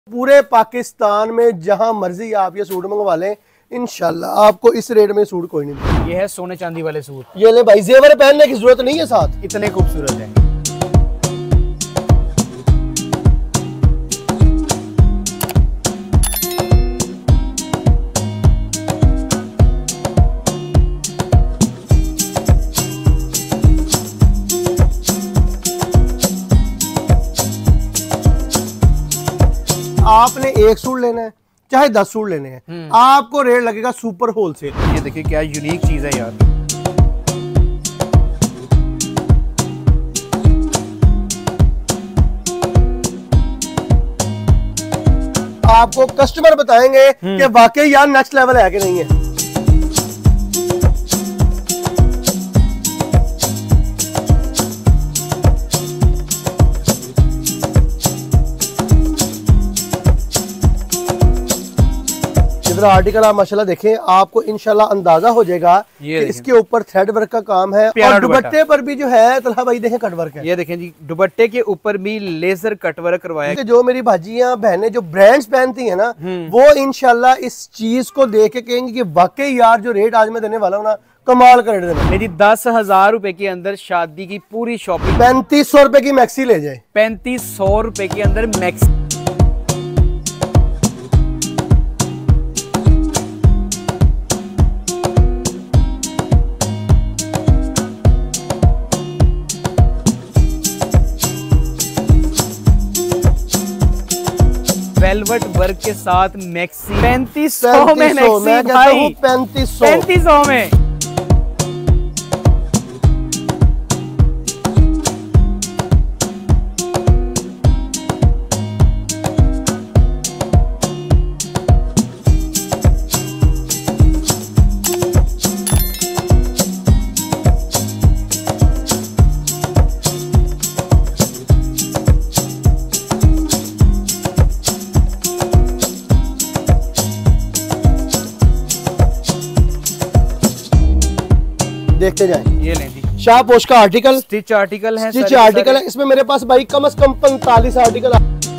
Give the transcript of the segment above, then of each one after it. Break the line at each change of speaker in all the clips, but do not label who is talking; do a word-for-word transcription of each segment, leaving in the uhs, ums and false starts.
पूरे पाकिस्तान में जहां मर्जी आप ये सूट मंगवा लें, इंशाल्लाह आपको इस रेट में सूट कोई नहीं देगा।
ये है सोने चांदी वाले सूट।
ये ले भाई, जेवर पहनने की जरूरत नहीं है साथ,
इतने खूबसूरत है।
आपने एक सूट लेना है चाहे दस सूट लेने हैं, आपको रेट लगेगा सुपर होलसेल।
ये देखिए क्या यूनिक चीज है यार।
आपको कस्टमर बताएंगे कि वाकई यार नेक्स्ट लेवल है कि नहीं है। आर्टिकल आप माशाल्लाह देखें, आपको इंशाल्लाह अंदाजा हो जाएगा कि इसके ऊपर थ्रेड वर्क का काम है और दुपट्टे पर भी जो है तलहा भाई देखें कट वर्क है।
ये देखें जी, दुपट्टे के ऊपर भी लेजर कट वर्क करवाया है।
जो मेरी भाजियां बहनें जो ब्रांड्स पहनती हैं ना, वो इंशाल्लाह इस चीज को देख के कहेंगे कि वाकई यार जो रेट आज मैं देने वाला हूँ ना, कमाल कर देना।
मेरी दस हजार रुपए के अंदर शादी की पूरी शॉपिंग,
पैंतीस सौ रुपए की मैक्सी ले जाए,
पैंतीस सौ रुपए के अंदर मैक्सी। वेलवेट वर्क के साथ मैक्सी पैंतीस सौ में मैक्सी भाई,
पैंतीस सौ
पैंतीस सौ में।
देखते जाएं।
ये लें जी,
शाहपोश का आर्टिकल,
स्टिच आर्टिकल है,
स्टिच आर्टिकल है। इसमें मेरे पास भाई कम से कम पैंतालीस आर्टिकल।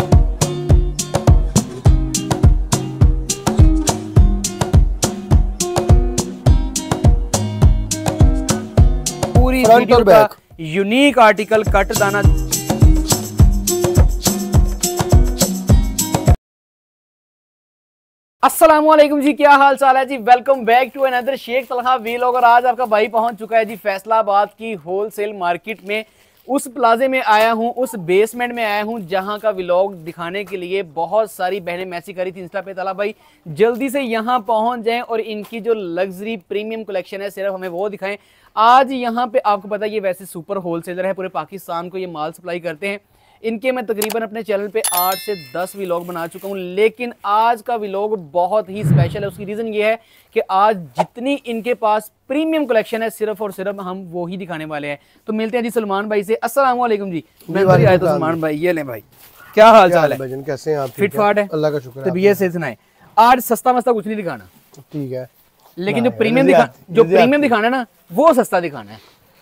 पूरी
फ्रंट और बैक
यूनिक आर्टिकल, कट दाना। अस्सलामुअलैकुम जी, क्या हाल चाल है जी। Welcome back to another Sheikh Talha vlog. और आज आपका भाई पहुंच चुका है जी फैसलाबाद की होलसेल मार्केट में। उस प्लाजे में आया हूं, उस बेसमेंट में आया हूं जहां का व्लॉग दिखाने के लिए बहुत सारी बहनें मैसेज करी थी इंस्टा पे, तला भाई जल्दी से यहां पहुंच जाएं और इनकी जो लग्जरी प्रीमियम कलेक्शन है सिर्फ हमें वो दिखाएं। आज यहाँ पे आपको पता है ये वैसे सुपर होलसेलर है, पूरे पाकिस्तान को ये माल सप्लाई करते हैं। इनके मैं तकरीबन अपने चैनल पे आठ से दस व्लॉग बना चुका हूँ, लेकिन आज का व्लॉग बहुत ही स्पेशल है। उसकी रीज़न ये है कि आज जितनी इनके पास प्रीमियम कलेक्शन है सिर्फ और सिर्फ हम वो ही दिखाने वाले हैं। तो मिलते हैं जी सलमान भाई से। अस्सलाम वालेकुम जी। मैं आया तो सलमान भाई, ये ले भाई, क्या हाल चाल है?
कैसे हैं आप?
फिट फाट है,
अल्लाह का शुक्र है।
तबीयत से सुनाए। आज सस्ता मस्ता कुछ नहीं दिखाना,
ठीक है,
लेकिन जो प्रीमियम दिखा जो प्रीमियम दिखाना है ना, वो सस्ता दिखाना है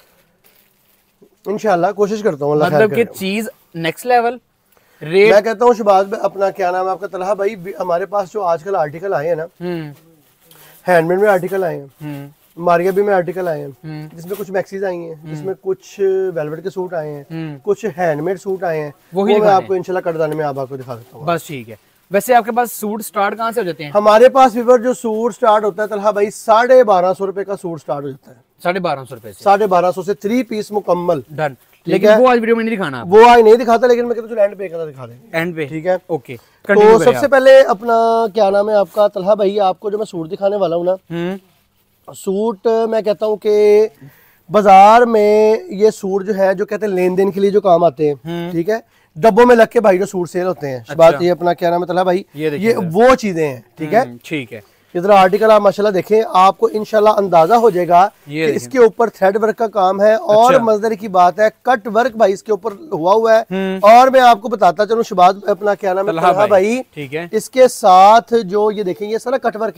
इंशाल्लाह। कोशिश करता हूँ,
मतलब कि चीज नेक्स्ट लेवल रेट।
मैं कहता हूँ शबाज अपना क्या नाम है आपका तलहा भाई, हमारे पास जो आजकल आर्टिकल आए हैं ना, हैंडमेड में आर्टिकल आए हैं, मारिया भी में आर्टिकल आए हैं, जिसमें कुछ मैक्सीज आई हैं, जिसमें कुछ वेलवेट के सूट आए हैं, कुछ हैंडमेड सूट आए हैं, वो मैं आपको इंशाल्लाह कटदाने में आप आपको दिखा देता हूँ।
बस ठीक है। वैसे आपके पास सूट स्टार्ट कहाँ से हो जाते हैं?
हमारे पास विवर जो सूट स्टार्ट होता है तलहा भाई, साढ़े बारह सौ रुपए का सूट स्टार्ट हो जाता है।
साढ़े बारह सौ रुपए से
साढ़े बारह सौ से थ्री पीस मुकम्मल डन।
लेकिन वो आज वीडियो में नहीं दिखाना,
वो आज नहीं दिखाता, लेकिन मैं कहता हूँ एंड पे करके दिखा देंगे।
एंड पे, ठीक है, ओके।
तो सबसे पहले अपना क्या नाम है आपका तलहा भाई, आपको जो मैं सूट दिखाने वाला हूँ ना, सूट मैं कहता हूँ कि बाजार में ये सूट जो है, जो कहते हैं लेन देन के लिए जो काम आते हैं, ठीक है, डब्बों में लग के भाई जो सूट सेल होते हैं। अच्छा। बात ये अपना क्या नाम है तलहा भाई, ये, ये वो चीजें हैं, ठीक है,
ठीक है।
इधर आर्टिकल आप माशाल्लाह देखें, आपको इंशाल्लाह अंदाजा हो जाएगा कि इसके ऊपर थ्रेड वर्क का काम है। और अच्छा। मजेदार की बात है, कट वर्क भाई इसके ऊपर हुआ हुआ है। और मैं आपको बताता चलूं शबाज अपना क्या नाम है तलहा भाई, ठीक है, इसके साथ जो ये देखें ये सारा कट वर्क है।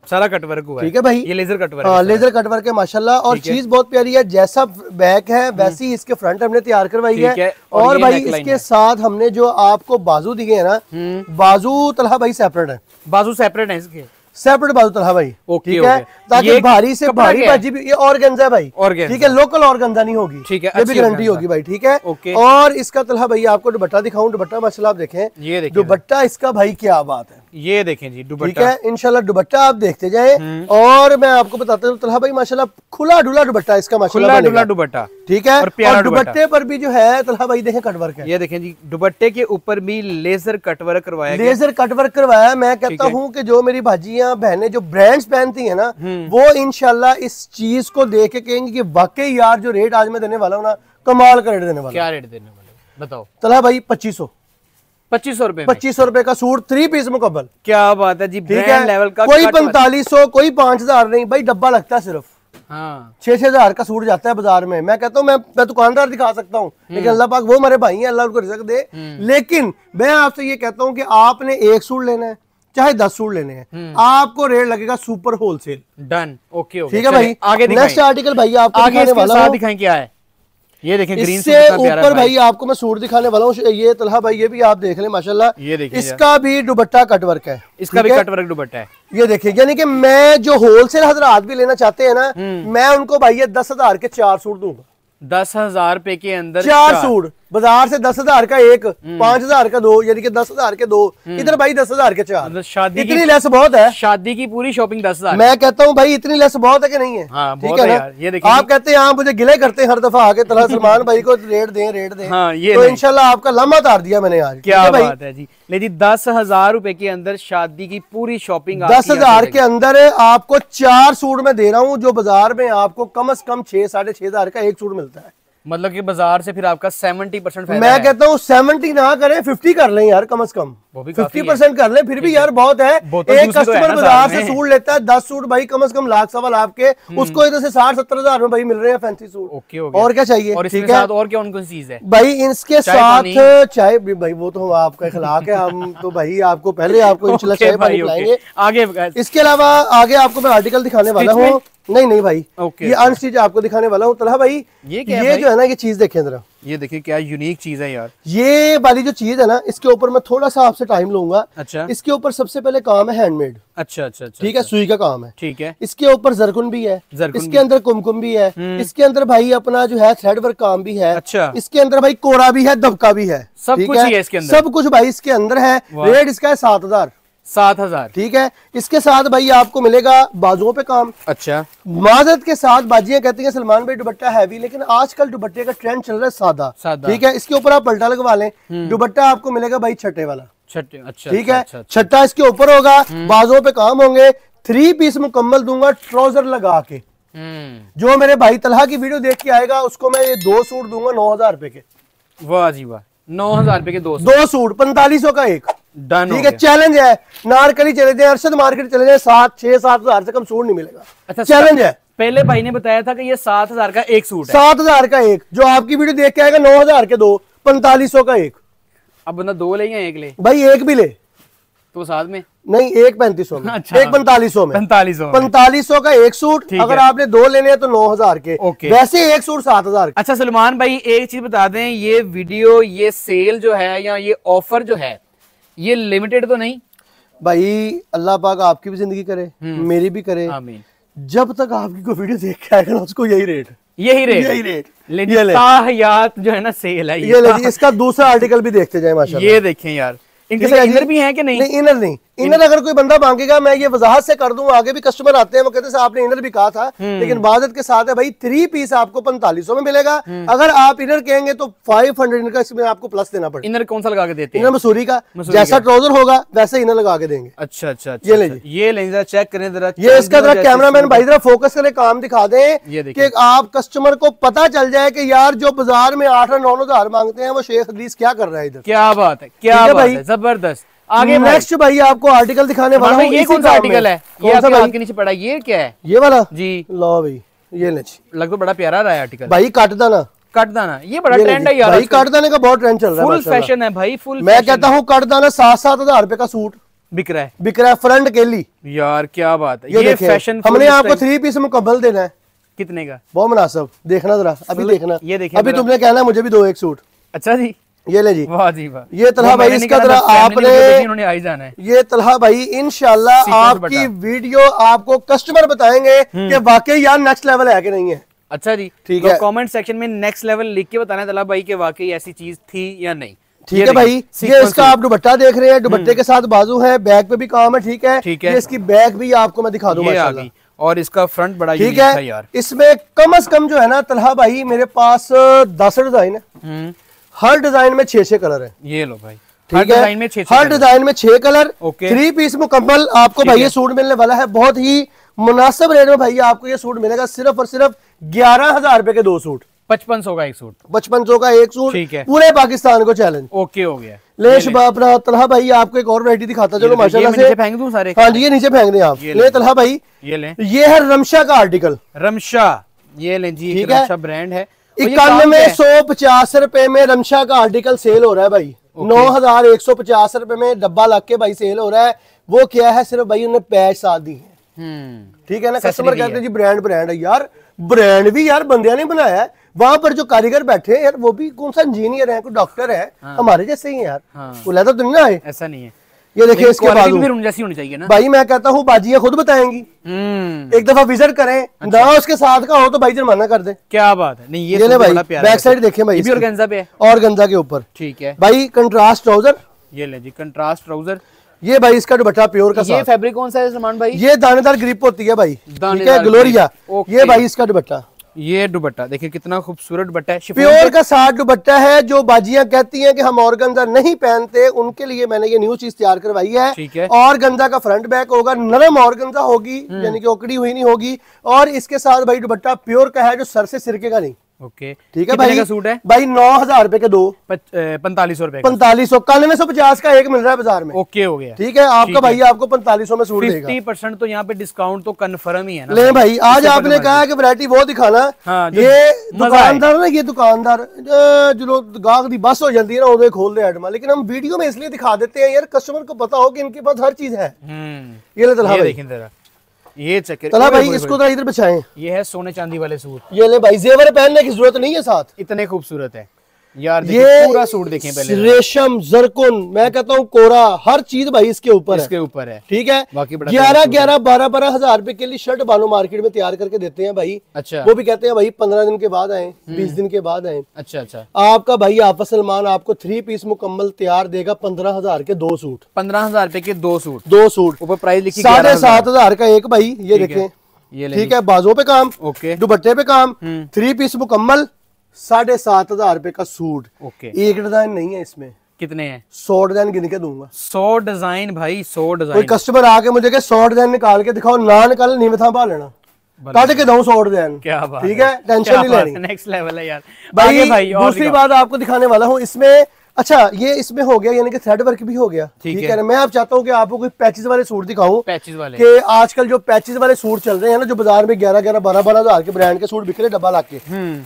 सारा कटवर्क हुआ है,
ठीक है भाई,
ये लेजर कटवर्क
हाँ लेजर कटवर्क है माशाल्लाह। और चीज बहुत प्यारी है, जैसा बैक है वैसी इसके फ्रंट हमने तैयार करवाई है,
है। और,
और भाई इसके साथ हमने जो आपको बाजू दिए है ना, बाजू तलहा भाई सेपरेट है,
बाजू सेपरेट है इसके,
सेपरेट बाजू तलहा भाई,
ओके,
ठीक है, ताकि भारी से भारी बाजी भी, ये ऑर्गेन्जा है भाई, ठीक है, लोकल ऑर्गेन्जा नहीं होगी,
ठीक है,
ये भी गारंटी होगी भाई, ठीक है।
ओके।
और इसका तलहा भाई आपको दुपट्टा दिखाऊं, दुपट्टा माशाल्लाह आप देखें,
ये देखें
दुपट्टा इसका भाई क्या बात है,
ये देखें जी दुपट्टा,
ठीक है, इंशाल्लाह दुपट्टा आप देखते जाएं। और मैं आपको बताता हूँ तलहा भाई माशाल्लाह खुला डुला दुपट्टा इसका माशाल्लाह
डुला दुपट्टा,
ठीक है। और दुपट्टे पर भी जो है तलहा भाई देखें कटवर्क है,
ये देखें जी दुपट्टे के ऊपर भी लेजर कटवर्क करवाया गया,
लेजर कटवर्क करवाया। मैं कहता हूँ कि जो मेरी भाजियां बहनें जो ब्रांड्स पहनती है ना, वो इंशाल्लाह इस चीज को देख के कहेंगे कि वाकई यार जो रेट आज मैं देने वाला हूँ ना, कमाल का रेट देने वाला।
क्या रेट देने वाले बताओ?
तलहा भाई पच्चीस सौ
पच्चीस सौ रुपए
पच्चीस सौ रुपए का सूट थ्री पीस मुकब्बल,
क्या बात है जी,
ठीक
ब्रांड लेवल का,
कोई पैंतालीस सौ कोई पांच हजार नहीं भाई, डब्बा लगता है सिर्फ,
हाँ
छह छह हजार का सूट जाता है बाजार में। मैं कहता हूँ मैं मैं दुकानदार दिखा सकता हूँ, लेकिन अल्लाह पाक वो हमारे भाई हैं, अल्लाह उनको रिज़्क दे। लेकिन मैं आपसे ये कहता हूँ कि आपने एक सूट लेना है चाहे दस सूट लेने हैं, आपको रेट लगेगा super wholesale,
done, okay okay,
ठीक है भाई।
आगे
नेक्स्ट आर्टिकल भाई आपको
आगे
दिखाने वाला हूं,
दिखाएं क्या है, ये देखें ग्रीन
इससे ऊपर भाई आपको मैं सूट दिखाने वाला हूँ, ये तलहा भाई ये भी आप देख लें माशाल्लाह,
ये देखिए
इसका भी दुपट्टा कटवर्क है,
इसका भी कटवर्क दुपट्टा है, ये
देखिए। यानी कि मैं जो होलसेल हजरात भी लेना चाहते हैं ना, मैं उनको भाई ये दस हजार के चार सूट दूंगा,
दस हजार रुपए के अंदर
चार सूट, बाजार से दस हजार का एक, पांच हजार का दो, यानी कि दस हजार के दो, इधर भाई दस हजार के चार,
शादी
इतनी लेस बहुत है,
शादी की पूरी शॉपिंग दस हजार।
मैं कहता हूँ भाई इतनी लेस बहुत है कि नहीं है,
हाँ,
ठीक है ना।
ये देखिए
आप कहते हैं आप मुझे गिले करते हैं हर दफा आके तलहा सलमान भाई को रेट दें रेट दें,
हाँ, ये
तो इंशाल्लाह आपका लम्हा तार दिया मैंने आज,
क्या बात है जी। लेकिन दस हजार रुपए के अंदर शादी की पूरी शॉपिंग,
दस हजार के अंदर आपको चार सूट में दे रहा हूँ, जो बाजार में आपको कम से कम छह साढ़े छह हजार का एक सूट मिलता है,
मतलब कि बाजार से फिर आपका सेवेंटी परसेंट
मैं कहता हूँ सेवेंटी ना करें, फिफ्टी कर लें यार, कम से कम फिफ्टी परसेंट कर लें, फिर भी यार बहुत है। एक कस्टमर बाजार से सूट लेता है दस सूट भाई, कम से कम लाख सवा लाख के, उसको इधर से साठ सत्तर हजार में भाई मिल रहे हैं फैंसी सूट,
ओके
और क्या चाहिए,
और इसके साथ और क्या कौन चीज है
भाई? इसके साथ चाय भी भाई, वो तो आपका इखलाक है, हम तो भाई आपको पहले आपको इंशाल्लाह चाय पानी पिलाएंगे आगे। इसके अलावा आगे आपको मैं आर्टिकल दिखाने वाला हूँ, नहीं नहीं भाई ये अनस्टिच आपको दिखाने वाला हूँ तलहा भाई।
ये क्या
ये जो है ना, ये चीज देखें जरा,
ये देखिए क्या यूनिक चीज है यार,
ये वाली जो चीज है ना, इसके ऊपर मैं थोड़ा सा आपसे टाइम लूंगा।
अच्छा,
इसके ऊपर सबसे पहले काम है हैंडमेड,
अच्छा अच्छा अच्छा,
ठीक है, सुई का काम है,
ठीक है।
इसके ऊपर जरकुन भी है, इसके अंदर कुमकुम भी है, इसके अंदर भाई अपना जो है थ्रेड वर्क काम भी है,
अच्छा,
इसके अंदर भाई कोरा भी है, दबका भी है,
सब कुछ है इसके अंदर,
सब कुछ भाई इसके अंदर है। रेट इसका है सात हजार
सात हजार
ठीक है। इसके साथ भाई आपको मिलेगा बाजुओं पे काम,
अच्छा,
माजरत के साथ बाजियां कहती हैं सलमान भाई दुपट्टा हैवी, लेकिन आजकल दुपट्टे का ट्रेंड चल रहा है सादा, ठीक है। इसके ऊपर आप पलटा लगवा लें, दुपट्टा आपको मिलेगा भाई छठे वाला,
छठे, अच्छा,
ठीक है,
अच्छा,
छठा इसके ऊपर होगा, बाजुओं पे काम होंगे, थ्री पीस मुकम्मल दूंगा ट्राउजर लगा के। जो मेरे भाई तलहा की वीडियो देख के आएगा उसको मैं ये दो सूट दूंगा नौ हजार रुपए के,
वाह जी वाह, नौ हजार रुपए के दो
दो सूट पैंतालीस सौ का एक,
डन,
ठीक है। चैलेंज है, नारकली चले जाए, अरशद मार्केट चले जाए, सात छह सात हजार से कम सूट नहीं मिलेगा,
अच्छा
चैलेंज है।
पहले भाई ने बताया था कि ये सात हजार का एक सूट है,
सात हजार का एक, जो आपकी वीडियो देख के आएगा नौ हजार के दो, पैंतालीस सौ का एक।
अब बंदा दो ले या एक ले?
भाई एक भी ले
तो साथ में
नहीं, एक पैंतीस सौ में,
अच्छा,
एक पैंतालीस सौ में,
पैंतालीस सौ
पैंतालीस सौ का एक सूट। अगर आपने दो लेने हैं तो नौ हजार के, वैसे एक सूट सात हजार।
अच्छा सलमान भाई एक चीज बता दें, ये वीडियो ये सेल जो है या ये ऑफर जो है ये लिमिटेड तो नहीं?
भाई अल्लाह पाक आपकी भी जिंदगी करे, मेरी भी करे,
आमीन।
जब तक आपकी कोई वीडियो देख के आएगा ना उसको यही रेट
यही रेट
यही रेट
लेकिन जो है ना सेल है
ये ले। इसका दूसरा आर्टिकल भी देखते जाए माशाल्लाह,
ये देखें यार, इनके साथ इनर भी हैं कि नहीं?
नहीं इनर नहीं, इनर अगर कोई बंदा मांगेगा मैं ये वजाहत से कर दूं, आगे भी कस्टमर आते हैं वो कहते हैं आपने इनर भी कहा था, लेकिन बाजत के साथ है भाई थ्री पीस आपको पैंतालीस सौ में मिलेगा। अगर आप इनर कहेंगे तो फाइव हंड्रेड का इसमें आपको प्लस देना पड़ेगा।
इनर कौन सा लगा के देते हैं?
इनर मसूरी का, जैसा ट्राउजर होगा वैसे इनर लगा के देंगे।
अच्छा अच्छा,
ये ले
ये ले जरा चेक करें जरा,
ये इसका जरा कैमरामैन भाई जरा फोकस करके काम दिखा दें कि आप कस्टमर को पता चल जाए कि यार जो बाजार में आठ नौ हजार मांगते हैं वो शेख हदीस क्या कर रहा है इधर।
क्या बात है, क्या बात है, जबरदस्त। आगे
नेक्स्ट भाई आपको आर्टिकल दिखाने वाला हूं।
ये कौन सा आर्टिकल है? ये आपके हाथ के नीचे पड़ा, ये क्या है?
ये वाला
जी,
लो भाई, ये ले
लग तो बड़ा प्यारा रहा है आर्टिकल
भाई। कटदाना
कटदाना ये बड़ा ट्रेंड है यार
भाई, कटदाने का बहुत ट्रेंड चल रहा है,
फुल फैशन है भाई, फुल।
मैं कहता हूँ कटदाना सात सात हजार रुपए का सूट,
बिक रहा है,
बिक रहा है फ्रंट केली
यार क्या बात है।
ये,
ये
ये
फैशन
हमने आपको थ्री पीस मुकम्मल देना है।
कितने का?
बहुत मुनासिब, देखना जरा अभी देखना,
ये देखिए
अभी तुमने कहना है मुझे भी दो एक सूट।
अच्छा जी,
ये ले जी,
वाह जी वाह।
ये तलहा भाई इसका जरा आपने
उन्होंने आई जाना है।
ये तलहा भाई इंशाल्लाह आपकी वीडियो आपको कस्टमर बताएंगे कि वाकई यार नेक्स्ट लेवल है कि नहीं है।
अच्छा जी,
ठीक
तो
है,
कमेंट सेक्शन में नेक्स्ट लेवल लिख के बताना तलहा भाई के वाकई ऐसी चीज थी या नहीं।
ठीक है भाई, ये इसका आप दुपट्टा देख रहे हैं, दुपट्टे के साथ बाजू है, बैक पे भी काम है। ठीक है,
ठीक है,
ये इसकी बैक भी आपको मैं दिखा दूं माशाल्लाह,
और इसका फ्रंट बड़ा
ठीक है यार। इसमें कम से कम जो है ना तलहा भाई मेरे पास दस डिजाइन है, हर डिजाइन में छह छह कलर है।
ये लो भाई,
हर डिजाइन में छह हर डिजाइन में छह कलर, थ्री पीस मुकम्मल आपको भाई ये सूट मिलने वाला है। बहुत ही मुनासिब रेट में भाई आपको ये सूट मिलेगा, सिर्फ और सिर्फ ग्यारह हजार रुपए के दो सूट,
पचपन सौ का एक सूट,
पचपन सौ का एक सूट,
ठीक है,
पूरे पाकिस्तान को चैलेंज।
ओके हो गया।
ले अपना तलहा भाई आपको एक और वैरायटी दिखाता चलो माशाल्लाह से,
फेंक दूं सारे?
हाँ जी, ये नीचे फेंक दें आप। ले तलहा भाई,
ये ले, ये
है रमशा का आर्टिकल,
रमशा, ये ले जी,
ठीक है,
रमशा ब्रांड है।
इक्यानवे सौ पचास रुपए में रमशा का आर्टिकल सेल हो रहा है भाई, नौ हजार एक सौ पचास रुपए में डब्बा लग के भाई सेल हो रहा है। वो क्या है, सिर्फ भाई उन्हें पैच साथ दी है, ठीक है ना। कस्टमर कहते हैं जी ब्रांड ब्रांड है, यार ब्रांड भी यार बंदिया ने बनाया है, वहां पर जो कारीगर बैठे हैं यार वो भी कौन सा इंजीनियर है, कोई डॉक्टर है, हाँ। हमारे जैसे ही है यार, हाँ। वो लहदा तो नहीं ना है, ऐसा नहीं है। ये देखिए इसके बाद जैसी होनी चाहिए ना भाई, मैं कहता हूँ बाजियां खुद बताएंगी, एक दफा विजिट करें, अच्छा। ना उसके साथ का हो तो भाई जुर्माना कर दे। क्या बात है, नहीं ये, ये भाई बैक साइड देखें भाई, और गंजा पे है, और गंजा के ऊपर, ठीक है भाई, कंट्रास्ट ट्राउजर, ये ले जी कंट्रास्ट ट्राउजर। ये भाई इसका दुपट्टा प्योर का, ये फैब्रिक कौन सा है सलमान भाई? ये दानेदार ग्रिप होती है भाई, ठीक है, ग्लोरिया। ये भाई इसका दुपट्टा, ये दुपट्टा देखिए कितना खूबसूरत दुपट्टा है, प्योर का साथ दुपट्टा है। जो बाजियां कहती हैं कि हम ऑर्गेन्जा नहीं पहनते, उनके लिए मैंने ये न्यू चीज तैयार करवाई है, ठीक है। ऑर्गेन्जा का फ्रंट बैक होगा, नरम ऑर्गेन्जा होगी, यानी कि ओकड़ी हुई नहीं होगी, और इसके साथ भाई दुपट्टा प्योर का है, जो सर से सिरके का नहीं। ओके, ठीक है भाई, का सूट है भाई नौ हजार रुपए के दो, पैंतालीस सौ रुपए, पैंतालीस सौ इक्यानवे सौ पचास का एक मिल रहा है बाजार में। ओके हो गया, ठीक है, आपका भाई आपको पैंतालीस सौ में सूट देगा। फिफ्टी परसेंट तो यहाँ पे डिस्काउंट तो कन्फर्म ही है ना। ले भाई, आज आपने कहा कि वैरायटी वो दिखाना, हाँ, ये दुकानदार ना, ये दुकानदार जो लोग गाहक दी बस हो जाती है ना, उन्हें खोल दे आइटम, लेकिन हम वीडियो में इसलिए दिखा देते हैं यार कस्टमर को पता हो कि इनके पास हर चीज है। ये ले तलहा भाई, ये चक्कर तला भाई, इसको तो इधर बिछाएं। ये है सोने चांदी वाले सूट, ये ले भाई, जेवर पहनने की जरूरत नहीं है साथ, इतने खूबसूरत है यार। ये पूरा सूट देखें पहले, रेशम जरकुन, मैं कहता हूँ कोरा, हर चीज भाई इसके ऊपर इसके ऊपर है, ठीक है। ग्यारह ग्यारह बारह बारह हजार रुपए के लिए शर्ट बानो मार्केट में तैयार करके देते हैं भाई। अच्छा, वो भी कहते हैं भाई पंद्रह दिन के बाद आए, बीस दिन के बाद आए। अच्छा अच्छा, आपका भाई आफत सलमान आपको थ्री पीस मुकम्मल तैयार देगा पंद्रह हजार के दो सूट, पंद्रह हजार रुपए के दो सूट, दो सूट ऊपर प्राइस लिखी साढ़े सात हजार का एक भाई। ये देखें, ये ठीक है, बाजू पे काम, ओके, दुपट्टे पे काम, थ्री पीस मुकम्मल साढ़े सात हजार रुपए का सूट। ओके, एक डिजाइन नहीं है इसमें, कितने हैं? सौ डिजाइन गिन के दूंगा, सौ डिजाइन भाई, सौ डिजाइन। कोई कस्टमर आके मुझे के सौ डिजाइन निकाल के दिखाओ, ना निकाल नहीं था पा लेना, काट के दो सौ डिजाइन। क्या बात, ठीक है, टेंशन नहीं लेनी, नेक्स्ट लेवल है यार भाई। भाई दूसरी बात आपको दिखाने वाला हूँ इसमें, अच्छा ये इसमें हो गया यानी कि थ्रेड वर्क भी हो गया, ठीक है ना। मैं आप चाहता हूँ कि आपको कोई पैचेस वाले सूट दिखाऊं, पैचेस वाले, कि आजकल जो पैचेस वाले सूट चल रहे हैं ना, जो बाजार में ग्यारह ग्यारह बारह बारह हजार के ब्रांड के सूट बिक रहे डब्बा ला के।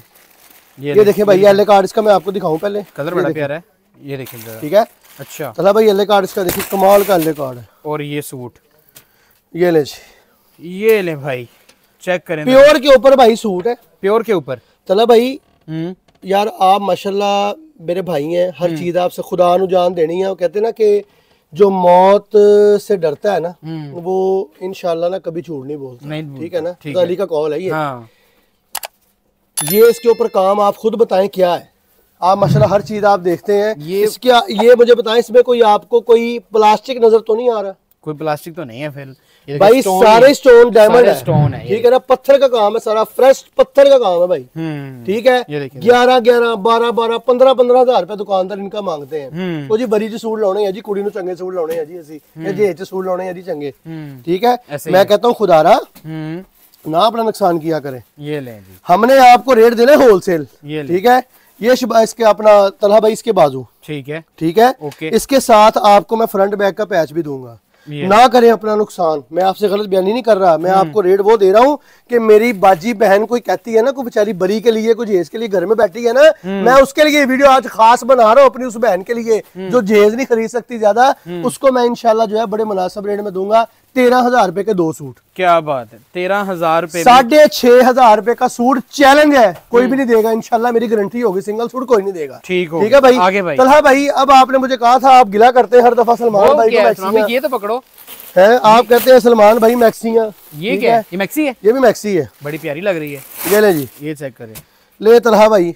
ये, ये देखिए भाई, एल कार्ड इसका मैं आपको दिखाऊं पहले, कलर बड़ा प्यारा है, ये देखिए, ठीक है। अच्छा चला भाई, एल कार्ड इसका देखिए कमाल का एल कार्ड है, और ये सूट, ये ले ये ले भाई, चेक करें, प्योर के ऊपर भाई सूट है, प्योर के ऊपर। चला भाई यार, आप माशाल्लाह मेरे भाई हैं, हर चीज आपसे खुदा नु जान देनी है। वो कहते हैं ना कि जो मौत से डरता है ना, वो इंशाल्लाह ना कभी झूठ नहीं बोलता, ठीक है ना, अली का कॉल है ये। हाँ। ये इसके ऊपर काम आप खुद बताएं क्या है, आप माशाल्लाह हर चीज आप देखते हैं। ये इसका ये मुझे बताएं, इसमें कोई आपको कोई प्लास्टिक नजर तो नहीं आ रहा? कोई प्लास्टिक तो नहीं है फिर भाई, सारे स्टोन डायमंड है, स्टोन है, ठीक है ना, पत्थर का काम है सारा, फ्रेश पत्थर का काम है भाई, ठीक है। ग्यारह ग्यारह बारह बारह पंद्रह पंद्रह हजार रुपए दुकानदार इनका मांगते हैं। तो जी बड़ी जी सूट लाने हैं जी, कुड़ी नु चंगे सूट लाने हैं जी, असी जे च सूट लाने हैं जी चंगे, ठीक है। मैं कहता हूँ खुदारा ना अपना नुकसान किया करें। ये ले जी, हमने आपको रेट देना है होलसेल, ठीक है। ये इसके अपना तलहा भाई इसके बाजू, ठीक है, ठीक है, ओके। इसके साथ आपको मैं फ्रंट बैक का पैच भी दूंगा। ना करें अपना नुकसान। मैं आपसे गलत बयानी नहीं कर रहा, मैं आपको रेट वो दे रहा हूँ कि मेरी बाजी बहन कोई कहती है ना, कोई बेचारी बरी के लिए, कोई जहेज के लिए घर में बैठी है ना, मैं उसके लिए वीडियो आज खास बना रहा हूँ अपनी उस बहन के लिए जो जहेज नहीं खरीद सकती ज्यादा, उसको मैं इंशाल्लाह जो है बड़े मुनासिब रेट में दूंगा। तेरह हजार रुपए के दो सूट।
क्या बात है, तेरह हजार रुपए
साढ़े छह हजार रुपए का सूट चैलेंज है, कोई भी नहीं देगा इंशाल्लाह, मेरी गारंटी होगी, सिंगल सूट कोई नहीं देगा।
ठीक हो
ठीक है भाई।
आगे भाई।
तलहा भाई, अब आपने मुझे कहा था आप गिला करते हैं हर दफा सलमान भाई को मैक्सी
ये तो पकड़ो
है, आप कहते हैं सलमान भाई मैक्सी है।
ये क्या है? ये मैक्सी है?
ये भी मैक्सी है,
बड़ी प्यारी लग रही है।
ये ले जी,
ये चेक करें।
ले तलहा भाई,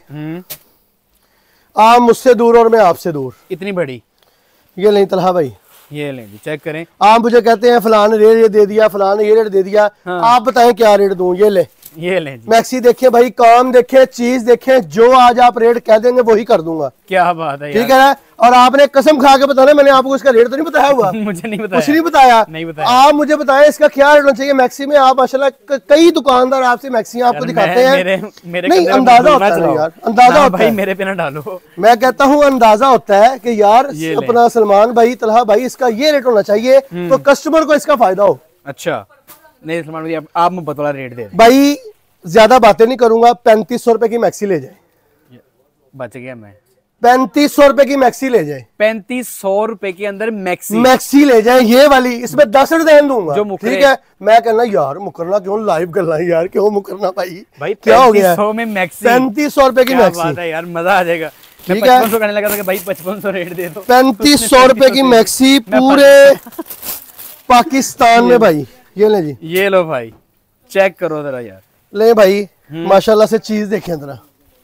आप मुझसे दूर और मैं आपसे दूर,
इतनी बड़ी।
ये ले तलहा भाई,
ये लें जी, चेक करें।
आप मुझे कहते हैं फलान रेट ये दे दिया, फलान ये रेट दे दिया,
हाँ।
आप बताएं क्या रेट दूं। ये ले,
ये लें जी।
मैक्सी देखें भाई, काम देखें, चीज देखें, जो आज आप रेट कह देंगे वही कर दूंगा।
क्या बात है,
ठीक है ना। और आपने कसम खा के बताना, मैंने आपको इसका रेट तो नहीं बताया हुआ
मुझे नहीं बताया,
कुछ नहीं बताया,
नहीं बताया।
आप मुझे बताएं इसका क्या रेट होना चाहिए मैक्सी में। आप माशाल्लाह कई दुकानदार आपसे मैक्सी आपको दिखाते हैं,
मेरे, मेरे
नहीं अंदाजा होता है यार, अंदाजा होता
भाई
है।
मेरे पे ना डालो।
मैं कहता हूँ अंदाजा होता है कि यार अपना सलमान भाई, तलहा भाई, इसका ये रेट होना चाहिए तो कस्टमर को इसका फायदा हो।
अच्छा नहीं सलमान भाई, आप, आप मुझे बतौला रेट दे
भाई, ज्यादा बातें नहीं करूंगा, पैंतीस सौ रुपए की मैक्सी ले जाए।
बच गया मैं।
पैंतीस सौ रुपए की मैक्सी ले जाए,
पैंतीस सौ रुपए के अंदर मैक्सी
मैक्सी ले जाए, ये वाली, इसमें दस डिजाइन दूंगा।
जो
ठीक है, मैं कहना यार मुकरना क्यों, लाइव करना यार, क्यों मुकरना भाई,
भाई
क्या हो गया?
सौ में मैक्सी,
पैंतीस सौ रुपए की
क्या
मैक्सी
बात है यार, मजा आ जाएगा। मैं
ठीक है,
पचपन सौ कहने लगा था कि भाई पचपन सौ रेट दे दो।
पैंतीस सौ रुपए की मैक्सी पूरे पाकिस्तान में भाई। ये ले जी,
ये लो भाई, चेक करो जरा यार।
ले भाई, माशाल्लाह से चीज देखें जरा।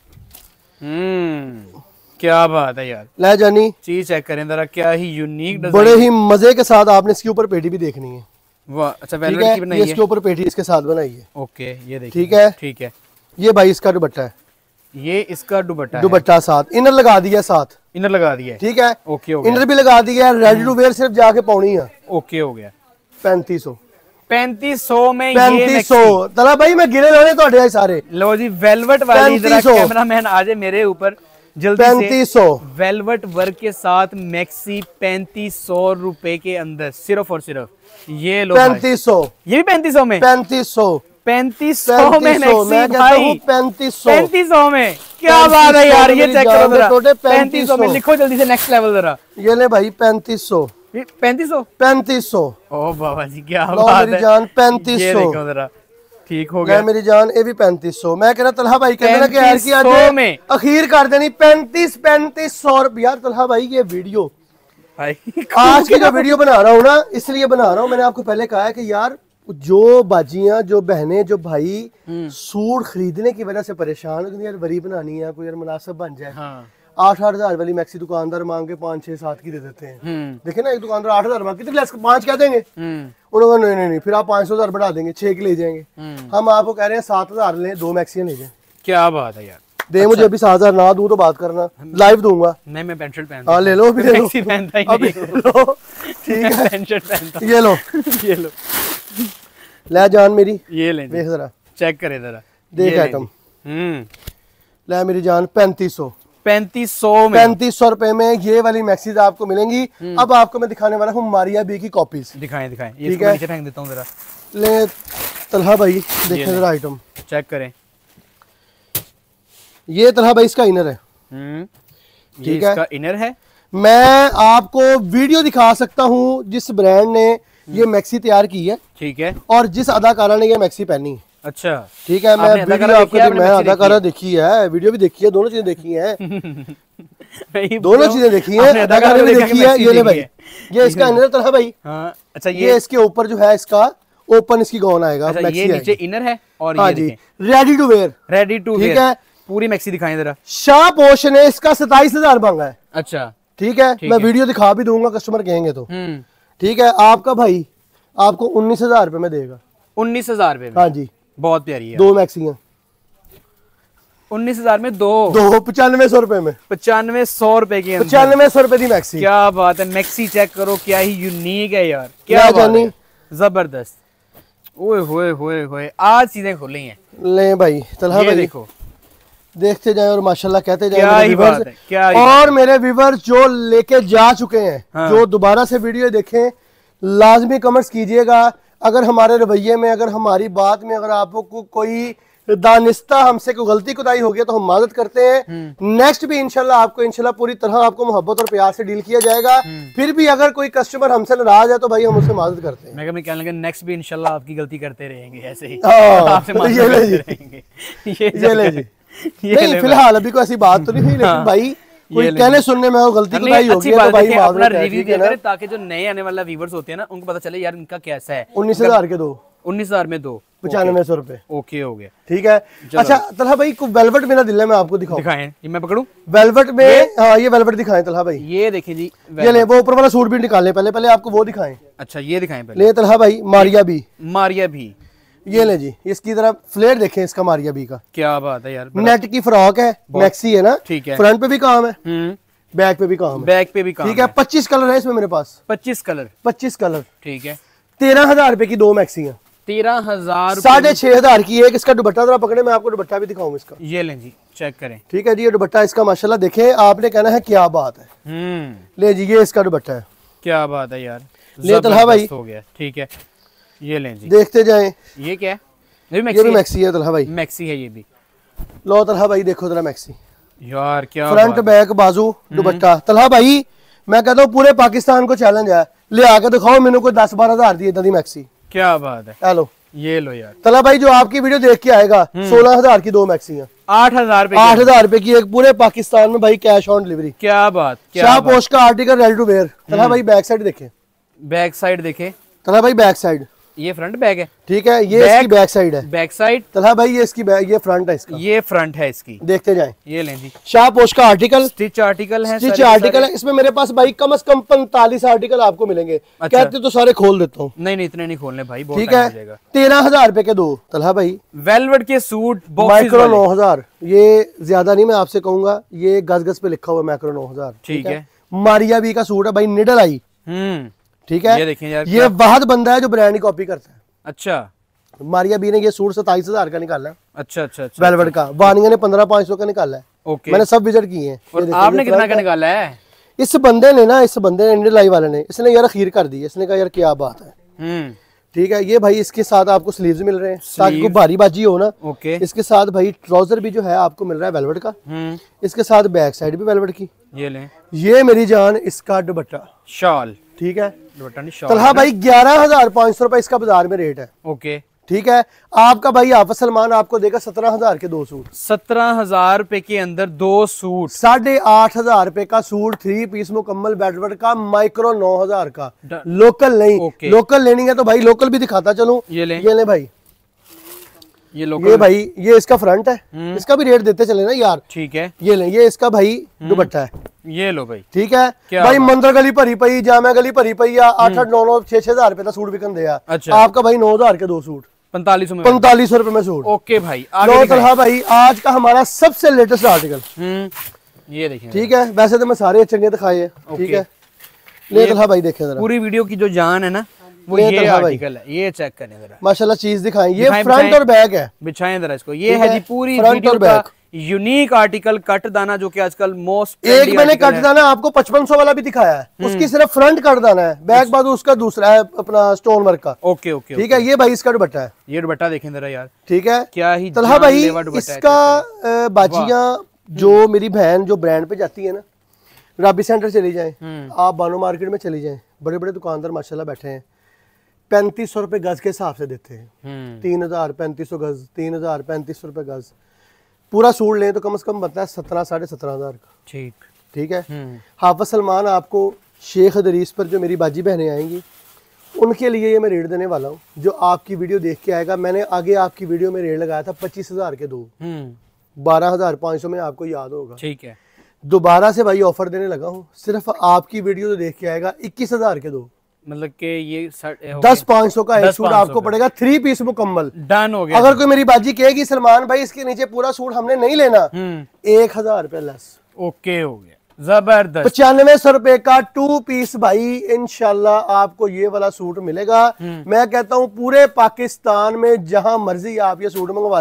हम्म, क्या बात है यार,
ले जानी,
चीज चेक करें जरा, क्या ही यूनिक डिजाइन,
बड़े ही मजे के साथ आपने इसके ऊपर पेटी भी देखनी है।
वाह, अच्छा
ठीक
वेलवेट
है,
की बनाई
ये
है।
इसके ऊपर पेटी इसके साथ बनाई है।
ओके, ये देखिए।
ठीक है,
ठीक है।
ये भाई इसका दुपट्टा है,
ये इसका दुपट्टा है।
दुपट्टा साथ, इनर लगा दिया साथ,
इनर लगा दिया है।
ठीक है,
ओके हो गया।
इनर भी लगा दिया है, रेडी टू वेयर सिर्फ जाके पाउनी है।
ओके हो गया।
पैंतीस सौ
पैंतीस सौ में
पैंतीस सौ तला भाई, मैं गिरे लाने तो सारे।
लो जी, वेलवेट वाली, जरा कैमरामैन आ जाए मेरे ऊपर जल्दी से।
पैंतीस सौ
वेलवेट वर्क के साथ मैक्सी पैंतीस सौ रुपए के अंदर, सिर्फ और सिर्फ। ये लो
पैंतीस सौ,
ये भी पैंतीस सौ में,
पैंतीस सौ
पैंतीस सौ में मैक्सी भाई,
पैंतीस सौ
पैंतीस सौ में, क्या बात है यार, ये चेक करो जरा, पैंतीस सौ में। लिखो जल्दी से नेक्स्ट लेवल जरा।
ये ले भाई, पैंतीस सौ,
पैंतीस सौ,
पैंतीस सौ।
ओ बाबा जी, क्या बात है
जान, पैंतीस
ये
सौ
देखो जरा, ठीक हो गया
मेरी जान। ये भी पैंतीस सौ। मैं कह रहा तलहा भाई कहना कि यार की आज
में
अखीर कर देनी, पैंतीस पैंतीस सौ रुपया। यार तलहा भाई, ये वीडियो
भाई
आज की जो वीडियो बना रहा हूँ ना, इसलिए बना रहा हूँ, मैंने आपको पहले कहा है कि यार जो बाजियां, जो बहनें, जो भाई सूट खरीदने की वजह से परेशान हो, यार वरी बनानी है, कोई यार मुनासिब बन जाए।
हाँ।
आठ आठ हजार वाली मैक्सी दुकानदार मांग के पाँच छह सात की दे देते हैं। देखे ना, एक दुकानदार आठ हजार मांग कितनी लेस, पांच क्या देंगे, उन्होंने नहीं नहीं नहीं, फिर आप पाँच सौ हजार बढ़ा देंगे, छह की ले जाएंगे। हम आपको कह रहे हैं सात हजार लें, दो मैक्सियां ले जाए।
क्या बात है यार,
दे अच्छा। मुझे अभी सात हजार ना दूं तो बात करना, लाइव दूंगा।
नहीं, मैं पैंट शर्ट पहनता
हूं। ले लो, अभी ले लो,
पहनता ही
अभी ले लो। ठीक है,
पैंट शर्ट पहनता।
ये लो,
ये लो,
ले जान मेरी,
ये ले,
देख जरा,
चेक करे जरा,
देख आइटम।
हम्म,
ले मेरी जान, पैंतीस सौ,
पैंतीस सौ में,
पैंतीस सौ रुपए में ये वाली मैक्सीज आपको मिलेंगी। अब आपको मैं दिखाने वाला हूँ मारिया बी की कॉपीज।
दिखाएं दिखाएं, ये
ठीक है,
नीचे फेंक देता हूँ जरा।
ले तलहा भाई, देखें जरा आइटम,
चेक करें।
ये तलहा भाई इसका इनर है।
हम्म,
ठीक है,
इसका इनर है। मैं
आपको वीडियो दिखा सकता हूँ जिस ब्रांड ने ये मैक्सी तैयार की है,
ठीक है,
और जिस अदाकारा ने ये मैक्सी पहनी है।
अच्छा,
ठीक है, मैं वीडियो आपको मैं अदाकारा देखी है, वीडियो भी देखी है, दोनों चीजें देखी हैं। दोनों चीजें देखी हैं, अदाकारा भी देखी है। ये ले भाई, ये इसका इनर तलहा भाई।
हाँ, अच्छा, ये,
ये इसके ऊपर जो है इसका ओपन इसकी गौन आएगा।
अच्छा, ये नीचे इनर है और
हाँ
ये
जी, ready to wear,
ready to
ठीक है।
पूरी मैक्सी दिखाएं जरा।
शाह पोश ने इसका सताइस हजार मांगा है।
अच्छा,
ठीक है, मैं वीडियो दिखा भी दूंगा, कस्टमर कहेंगे तो। ठीक है, आपका भाई आपको उन्नीस हजार रुपए में देगा।
उन्नीस हजार रुपए में?
हाँ जी,
बहुत प्यारी है।
दो मैक्सियां
उन्नीस हजार में दो
दो पचानवे सौ रुपए में,
पचानवे सौ रुपए की,
पचानवे सौ रुपए की मैक्सी।
क्या बात है, मैक्सी चेक करो, क्या ही यूनिक है यार, क्या बात है, जबरदस्त। ओए होए होए होए, आज चीजें खुली हैं।
ले भाई तलहा भाई,
देखो,
देखते जाए और माशाल्लाह कहते जाए।
क्या ही बात है, क्या ही
और मेरे व्यूअर्स जो लेके जा चुके हैं,
हाँ।
जो दोबारा से वीडियो देखें, लाजमी कमेंट्स कीजिएगा। अगर हमारे रवैये में, अगर हमारी बात में, अगर आपको कोई दानिस्ता हमसे कोई गलती कुदाई हो गया तो हम माजत करते हैं। नेक्स्ट भी इंशाल्लाह आपको इंशाल्लाह पूरी तरह आपको मोहब्बत और प्यार से डील किया जाएगा। फिर भी अगर कोई कस्टमर हमसे नाराज है तो भाई हम उससे माजत करते हैं।
मैं कहने लगा नेक्स्ट भी इंशाल्लाह आपकी गलती करते रहेंगे ऐसे ही।
आपसे
माजत
ये ले
करते
जी,
रहेंगे।
ये ले जी। नहीं फिलहाल अभी कोई ऐसी बात तो नहीं हुई, लेकिन भाई कोई कहने सुनने में वो गलती कुदाई हो गई है तो भाई
अपना रिव्यू दिया करें ताकि जो नए आने वाला व्यूअर्स होते हैं ना उनको पता चले यार इनका कैसा है।
उन्नीस हजार के दो,
उन्नीस हजार में दो,
पचानवे सौ रुपए।
ओके हो गया,
ठीक है। अच्छा तलहा भाई को वेलवेट मेरा दिल है, मैं आपको दिखाऊं।
दिखाएं, ये मैं पकड़ूं
वेलवेट में। हाँ ये वेलवेट दिखाएं तलहा भाई।
ये देखें जी,
ये ले वो ऊपर वाला सूट भी निकालें, पहले पहले आपको वो दिखाएं।
अच्छा ये दिखाएं पहले।
ले तलहा भाई मारिया बी,
मारिया भी
ये ले जी, इसकी तरफ फ्लेयर देखें इसका मारिया बी का,
क्या बात है यार।
नेट की फ्रॉक है, मैक्सी है ना,
ठीक है।
फ्रंट पे भी काम है,
हम्म,
बैक पे भी काम है,
बैक पे भी काम
ठीक है। पच्चीस कलर है इसमें मेरे पास,
पच्चीस कलर,
पच्चीस कलर,
ठीक है।
तेरह हजार रुपए की दो मैक्सी है,
तेरह हजार
साढ़े छह हजार की एक। इसका दुपट्टा जरा पकड़े, मैं आपको दुपट्टा भी दिखाऊं इसका।
ये लें जी, चेक करें।
ठीक है जी, ये दुपट्टा इसका माशाल्लाह देखें, आपने कहना है क्या बात है।
हम्म,
ले जी ये इसका दुपट्टा है,
क्या बात है यार,
ले तलहा भाई
हो गया, ठीक है। ये लें जी,
देखते जाएं।
ये क्या है?
ये भी मैक्सी है तलहा भाई,
मैक्सी है ये भी।
लो तलहा भाई देखो जरा मैक्सी,
यार क्या
फ्रंट बैक बाजू दुपट्टा। तलहा भाई मैं कहता हूँ पूरे पाकिस्तान को चैलेंज है, ले आके दिखाओ मैंने कोई दस बारह हजार दी इतना दी मैक्सी।
क्या बात है,
हेलो
ये लो यार।
तलहा भाई जो आपकी वीडियो देख के आएगा, सोलह हजार की दो मैक्सी है,
आठ हजार रुपए,
आठ हजार रुपए की एक, पूरे पाकिस्तान में भाई कैश ऑन डिलीवरी।
क्या बात, क्या
शाह पोस्ट का article ready to wear. Talha भाई बैक साइड देखे,
बैक साइड देखे।
तलहा भाई बैक साइड,
ये फ्रंट बैग है,
ठीक है। ये इसकी बैक साइड है,
बैक साइड।
तलहा भाई ये इसकी बैक, ये फ्रंट है इसका,
ये फ्रंट है इसकी,
देखते जाएं।
ये लें जी,
शाह पोस्ट का आर्टिकल,
स्टिच आर्टिकल है,
स्टिच आर्टिकल है। इसमें मेरे पास भाई कम से कम पैंतालीस आर्टिकल आपको मिलेंगे।
अच्छा।
कहते तो सारे खोल देता हूँ,
नहीं नहीं इतने नहीं खोलने भाई, बहुत
ठीक
टाइम
है।
हो जाएगा।
तेरह हजार रुपए के दो तलहा भाई,
वेलवेट के सूट
माइक्रो नौ हजार। ये ज्यादा नहीं मैं आपसे कहूंगा, ये गज गज पे लिखा हुआ माइक्रो नौ हजार,
ठीक है।
मारिया बी का सूट है भाई, निडल आई,
हम्म,
ठीक है।
ये देखें यार,
ये वाहद बंदा है जो ब्रांड की कॉपी करता है।
अच्छा,
मारिया बी ने ये सूट सताईस हजार का निकाला है,
अच्छा अच्छा अच्छा,
वेलवेट का। वानिया ने पंद्रह पाँच सौ का निकाला है,
ओके।
मैंने सब विजिट किए हैं।
और आपने कितना का निकाला है?
इस बंदे ने ना, इस बंदे ने इंडियन लाई वाले ने, इसने यार खीर कर दी, इसने कहा यार क्या बात है,
हम्म,
ठीक है। ये भाई इसके साथ आपको स्लीव्स मिल रहे हैं ताकि कोई भारी बाजी हो ना,
ओके।
इसके साथ भाई ट्राउजर भी जो है आपको मिल रहा है वेलवेट का,
हम्म,
इसके साथ बैक साइड भी वेलवेट की।
ये लें,
ये मेरी जान इसका दुपट्टा,
शॉल,
ठीक है।
दुपट्टा नहीं शॉल।
तलहा भाई ग्यारह हजार पाँच सौ रुपए इसका बाजार में रेट है,
ओके,
ठीक है। आपका भाई हाफिज सलमान आपको देगा सत्रह हजार के दो सूट,
सत्रह हजार रुपए के अंदर दो सूट,
साढ़े आठ हजार रुपए का सूट, थ्री पीस मुकम्मल वेलवेट का, माइक्रो नौ हजार का, लोकल नहीं।
ओके।
लोकल लेनी है तो भाई लोकल भी दिखाता चलूं।
ये ले,
ये ले भाई,
ये लोकल,
ये भाई ये इसका फ्रंट है, इसका भी रेट देते चले ना यार,
ठीक है।
ये ले, ये इसका भाई दुपट्टा है,
ये लो भाई,
ठीक है।
क्या
भाई
बात?
मंदिर गली भरी पई, जामा गली भरी पई या आठ आठ नौ नौ छह छह हजार रुपए का सूट बिकन दिया।
अच्छा।
आपका भाई नौ हजार के दो सूट,
पैंतालीस सौ में,
पैंतालीस सौ रुपए में सूट।
ओके भाई,
लो
आगे दिखाएं।
तलहा भाई आज का हमारा सबसे लेटेस्ट आर्टिकल,
हम्म, ये देखिए,
ठीक है। वैसे तो मैं सारे चंगे दिखाए हैं, ठीक है। ले तलहा भाई देखें जरा,
पूरी वीडियो की जो जान है ना वो
ले
ये
तलहा भाई।
आर्टिकल है, ये चेक करें जरा,
माशाल्लाह चीज दिखाएं। ये
दिखाएं,
फ्रंट
बिछाएं।
और बैक है,
बिछाएं जरा इसको। ये
ठीक
है
है,
जी पूरी
फ्रंट
वीडियो
और
का
बैक।
यूनिक आर्टिकल, कट दाना, जो कि आजकल मोस्ट
एक मैंने कट दाना आपको पचपन सौ वाला भी दिखाया है, उसकी सिर्फ फ्रंट कट दाना है, बैक बाजू उसका दूसरा है अपना स्टोन वर्क का,
ओके ओके,
ठीक है। ये भाई इसका दुपट्टा है,
ये दुपट्टा देखें जरा यार,
ठीक है।
क्या ही
तलहा भाई
जानलेवा दुपट्टा है,
इसका अ, बाजियां जो मेरी बहन जो ब्रांड पे जाती है ना, राबी सेंटर चली जाएं, आप बानो मार्केट में चली जाएं, बड़े बड़े दुकानदार माशाल्लाह बैठे हैं, पैंतीस सौ रुपए गज के हिसाब से देते हैं,
हम्म,
तीन हजार पैंतीस सौ गज, तीन हजार पैंतीस सौ रुपए गज। पूरा सूट लें तो कम से कम बनता है सत्रह साढ़े सत्रह हजार का,
ठीक,
ठीक है।
हम्म,
हाफिज सलमान आपको शेख दरीस पर जो मेरी बाजी बहनें आएंगी उनके लिए ये मैं रेट देने वाला हूँ, जो आपकी वीडियो देख के आएगा। मैंने आगे आपकी वीडियो में रेट लगाया था पच्चीस हजार के दो,
हम्म,
बारह हजार पाँच सौ में, आपको याद होगा।
ठीक है।
दोबारा से भाई ऑफर देने लगा हूँ, सिर्फ आपकी वीडियो जो देख के आएगा इक्कीस हजार के दो,
मतलब कि ये
दस पाँच सौ का एक
दस
सूट
पाँच सौ
आपको
का।
पड़ेगा, थ्री पीस मुकम्मल।
डन हो गया।
अगर कोई मेरी बाजी कहेगी सलमान भाई इसके नीचे पूरा सूट हमने नहीं लेना,
हम्म,
एक हजार रुपए लेस,
ओके हो गया, जबरदस्त।
पचानवे सौ रुपए का टू पीस भाई, इंशाल्लाह आपको ये वाला सूट मिलेगा। मैं कहता हूँ पूरे पाकिस्तान में जहां मर्जी आप ये सूट मंगवा लें,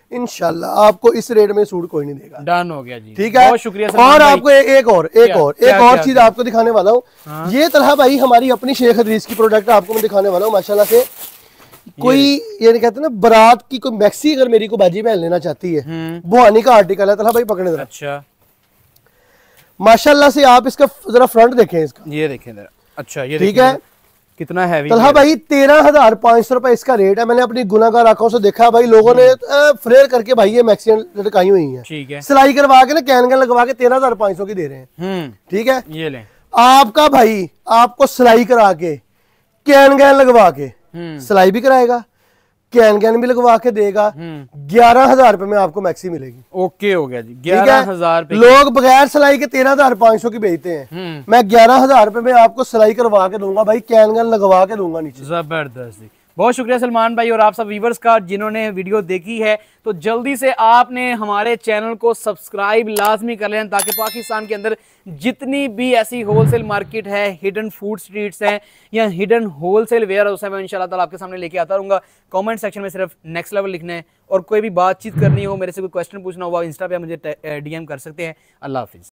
इंशाल्लाह आपको इस रेट में सूट कोई नहीं देगा।
डन हो गया जी,
ठीक है।
बहुत शुक्रिया।
और आपको ए, एक और एक
क्या,
और
क्या,
एक और
क्या,
चीज
क्या?
आपको दिखाने वाला हूँ। हाँ? ये तलहा भाई हमारी अपनी शेख हदीस की प्रोडक्ट आपको मैं दिखाने वाला हूँ माशाल्लाह से। कोई ये नहीं कहते ना, बारात की कोई मैक्सी अगर मेरी को बाजी बहन लेना चाहती है, बुहानी का आर्टिकल है तलहा भाई, पकड़े जरा।
अच्छा
माशाल्लाह से आप इसका जरा फ्रंट देखें इसका,
ये देखें जरा। अच्छा ये
ठीक है,
कितना हैवी
तलहा भाई तेरह हजार पाँच सौ रुपए इसका रेट है। मैंने अपनी गुनाहगार आंखों से देखा भाई, लोगों ने फ्लेयर करके भाई ये मैक्सियन लटकाई हुई है,
ठीक है,
सिलाई करवा के ना कैन कैन लगवा के तेरह हजार पाँच सौ की दे रहे हैं। ठीक है,
ये ले
आपका भाई आपको सिलाई करा के कैन कैन लगवा के सिलाई भी कराएगा, कैन कैन भी लगवा के देगा, ग्यारह हजार रुपए में आपको मैक्सी मिलेगी।
ओके हो गया जी, ग्यारह हजार।
लोग बगैर सिलाई के तेरह हजार पाँच सौ की बेचते हैं, मैं ग्यारह हजार रुपए में आपको सिलाई करवा के दूंगा भाई, कैन कैन लगवा के दूंगा नीचे।
जबरदस्त, बहुत शुक्रिया सलमान भाई और आप सब व्यूवर्स का जिन्होंने वीडियो देखी है। तो जल्दी से आपने हमारे चैनल को सब्सक्राइब लाजमी कर लें, ताकि पाकिस्तान के अंदर जितनी भी ऐसी होलसेल मार्केट है, हिडन फूड स्ट्रीट्स हैं या हिडन होलसेल वेयर हाउस है, मैं इंशाल्लाह ताला आपके सामने लेके आता रहूँगा। कमेंट सेक्शन में सिर्फ नेक्स्ट लेवल लिखना है, और कोई भी बातचीत करनी हो, मेरे से कोई क्वेश्चन पूछना हो, इंस्टा पे मुझे डीएम कर सकते हैं। अल्लाह हाफिज़।